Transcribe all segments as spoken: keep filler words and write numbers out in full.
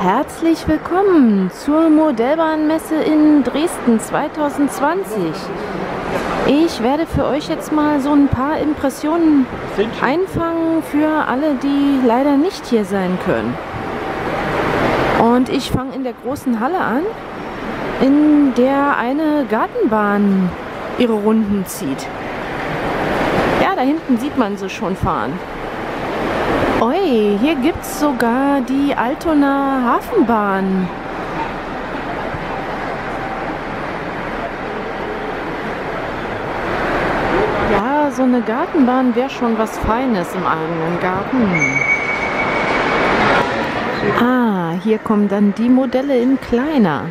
Herzlich willkommen zur Modellbahnmesse in Dresden zweitausendzwanzig. Ich werde für euch jetzt mal so ein paar Impressionen einfangen für alle, die leider nicht hier sein können. Und ich fange in der großen Halle an, in der eine Gartenbahn ihre Runden zieht. Ja, da hinten sieht man sie schon fahren. Oi, hier gibt es sogar die Altona Hafenbahn. Ja, so eine Gartenbahn wäre schon was Feines im eigenen Garten. Ah, hier kommen dann die Modelle in kleiner.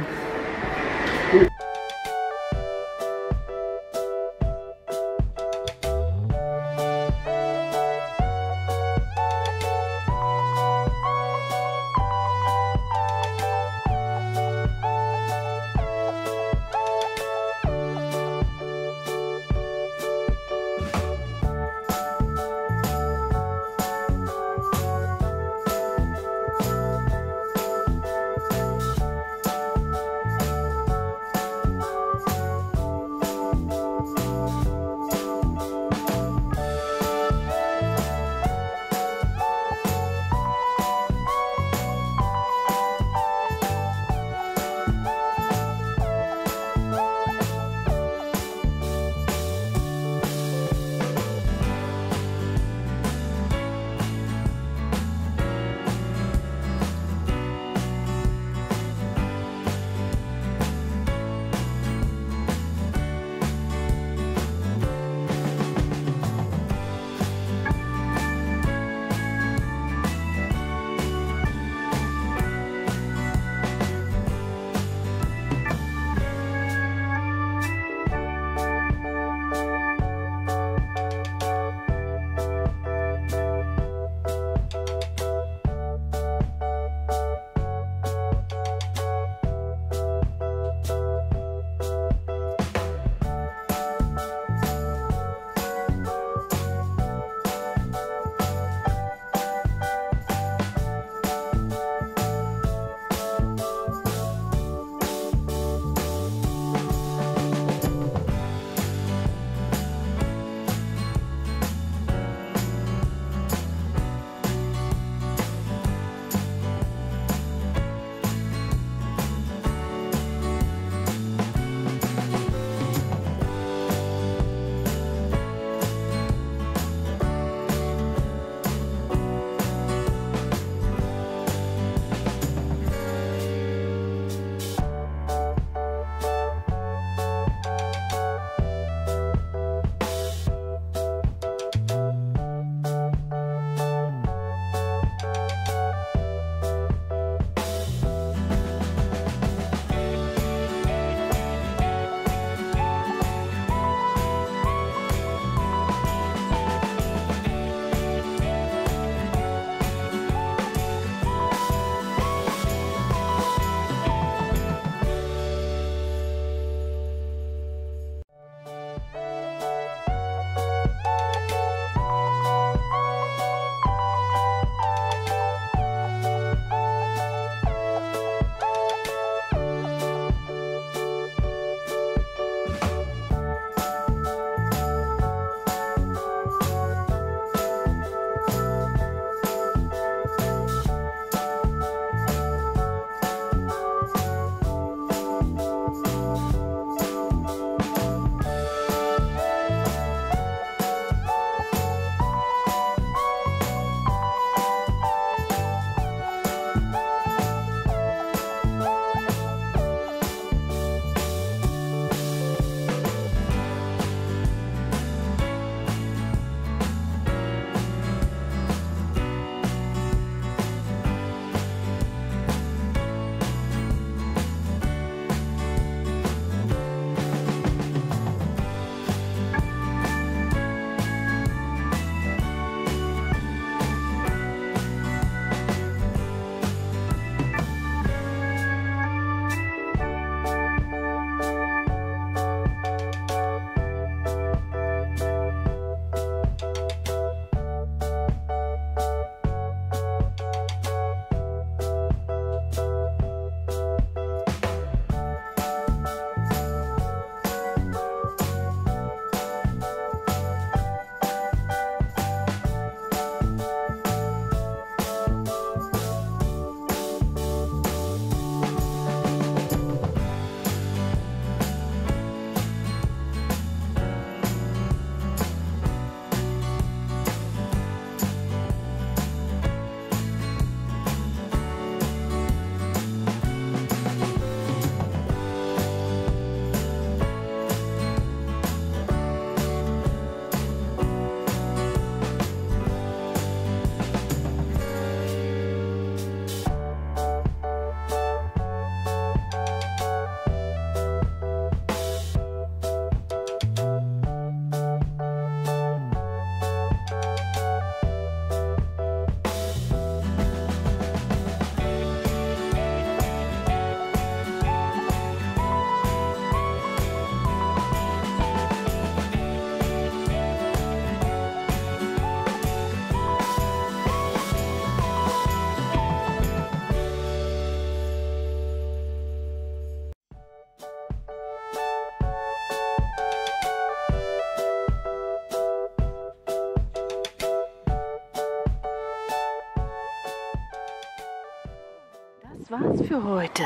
war's für heute.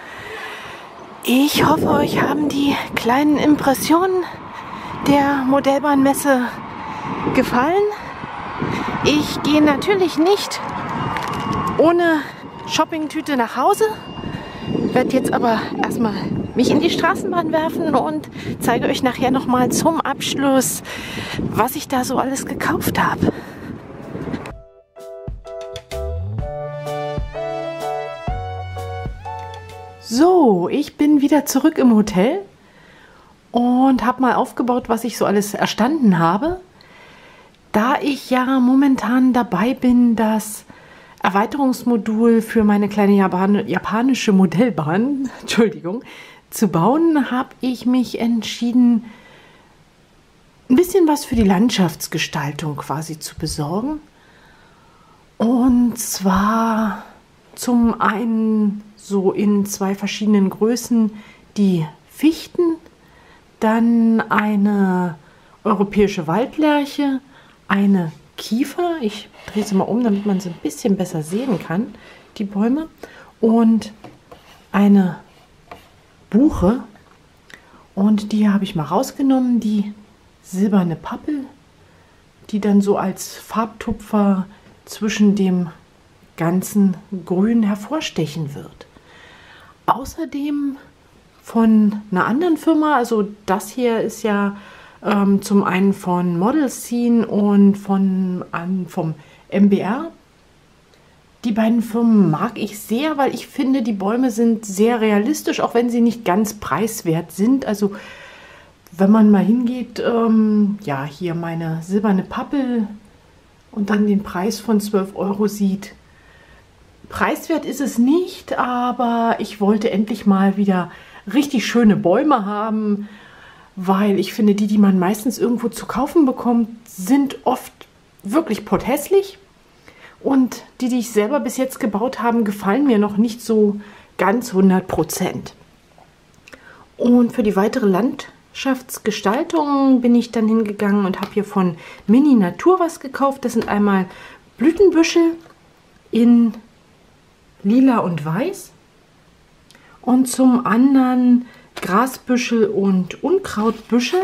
Ich hoffe, euch haben die kleinen Impressionen der Modellbahnmesse gefallen. Ich gehe natürlich nicht ohne Shoppingtüte nach Hause, werde jetzt aber erstmal mich in die Straßenbahn werfen und zeige euch nachher nochmal zum Abschluss, was ich da so alles gekauft habe. So, ich bin wieder zurück im Hotel und habe mal aufgebaut, was ich so alles erstanden habe. Da ich ja momentan dabei bin, das Erweiterungsmodul für meine kleine Japan japanische Modellbahn, Entschuldigung, zu bauen, habe ich mich entschieden, ein bisschen was für die Landschaftsgestaltung quasi zu besorgen. Und zwar zum einen so in zwei verschiedenen Größen die Fichten, dann eine europäische Waldlerche, eine Kiefer, ich drehe sie mal um, damit man sie ein bisschen besser sehen kann, die Bäume, und eine Buche, und die habe ich mal rausgenommen, die silberne Pappel, die dann so als Farbtupfer zwischen dem ganzen Grün hervorstechen wird. Außerdem von einer anderen Firma, also das hier ist ja ähm, zum einen von Model Scene und von, an, vom M B R. Die beiden Firmen mag ich sehr, weil ich finde, die Bäume sind sehr realistisch, auch wenn sie nicht ganz preiswert sind. Also wenn man mal hingeht, ähm, ja, hier meine silberne Pappel und dann den Preis von zwölf Euro sieht. Preiswert ist es nicht, aber ich wollte endlich mal wieder richtig schöne Bäume haben, weil ich finde, die, die man meistens irgendwo zu kaufen bekommt, sind oft wirklich potthässlich. Und die, die ich selber bis jetzt gebaut habe, gefallen mir noch nicht so ganz hundert Prozent. Und für die weitere Landschaftsgestaltung bin ich dann hingegangen und habe hier von Mini Natur was gekauft. Das sind einmal Blütenbüschel in Lila und Weiß und zum anderen Grasbüschel und Unkrautbüschel.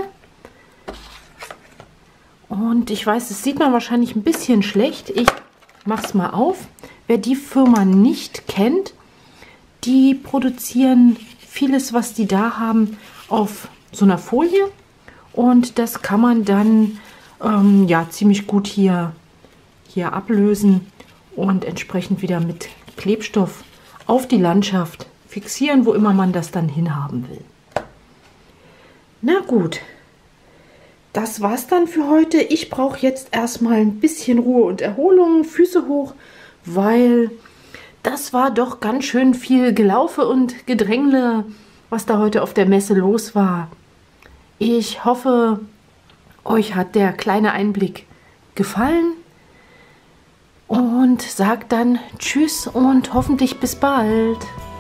Und ich weiß, das sieht man wahrscheinlich ein bisschen schlecht. Ich mache es mal auf. Wer die Firma nicht kennt, die produzieren vieles, was die da haben, auf so einer Folie. Und das kann man dann ähm, ja, ziemlich gut hier, hier ablösen und entsprechend wieder mit Klebstoff auf die Landschaft fixieren, wo immer man das dann hinhaben will. Na gut, das war's dann für heute. Ich brauche jetzt erstmal ein bisschen Ruhe und Erholung, Füße hoch, weil das war doch ganz schön viel Gelaufe und Gedrängle, was da heute auf der Messe los war. Ich hoffe, euch hat der kleine Einblick gefallen. Und sagt dann Tschüss und hoffentlich bis bald.